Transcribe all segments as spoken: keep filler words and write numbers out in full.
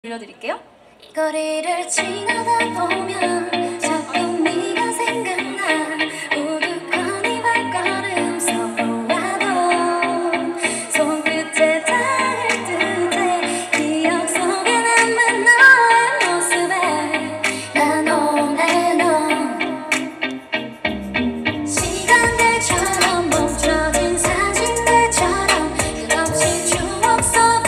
들려드릴게요. 이 거리를 지나다 보면 자꾸 네가 생각나. 우두커니 발걸음 서보아도 손끝에 닿을 듯해. 기억 속에 남은 너의 모습에 난 on and on. 시간들처럼 멈춰진 사진들처럼 끝없이 추억 속을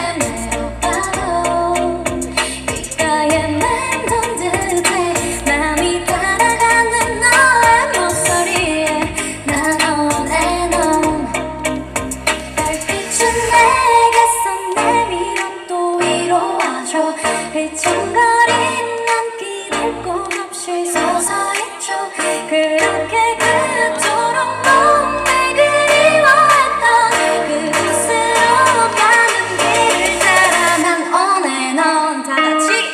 휘청거린 눈길을 꼭 없이 서서히 쳐. 그렇게 그토록 몸에 그리워했던 그곳으로 가는 길을 따라 난 on and on. 다 같이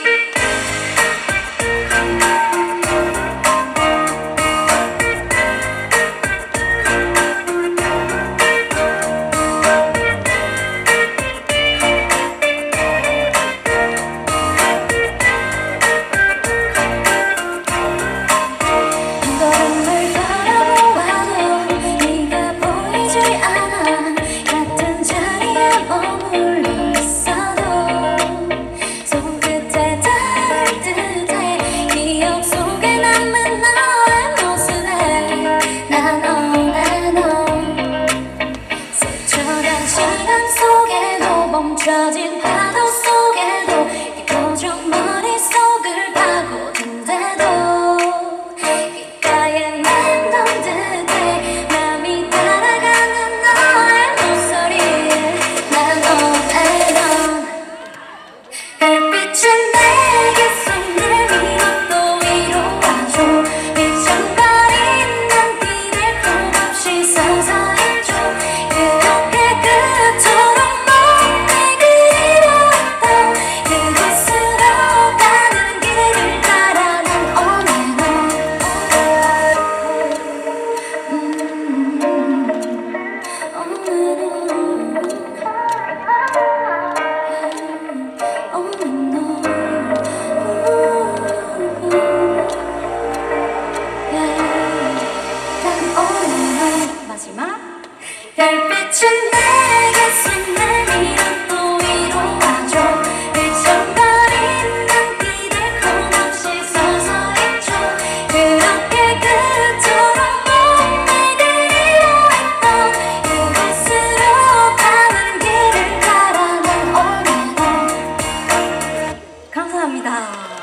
멈춰진 파도 속에도 깊어져 머릿속을 파고든데도 귓가에 맴돈 듯해 맘이 따라가는 너의 목소리에 난 on and on. 별빛은 내게 손을 밀어 또 위로와줘. 휘청거린 눈길을 꼭 없이 서서히 줘. 그렇게 그토록 마지막 별빛은 내게 손을 밀어 또 위로와줘. 휘청거린 눈길을 꼭 없이 서서히 줘. 그렇게 그토록 몸에 그리워했던 그곳으로 가는 길을 따라 난 on and on. 감사합니다.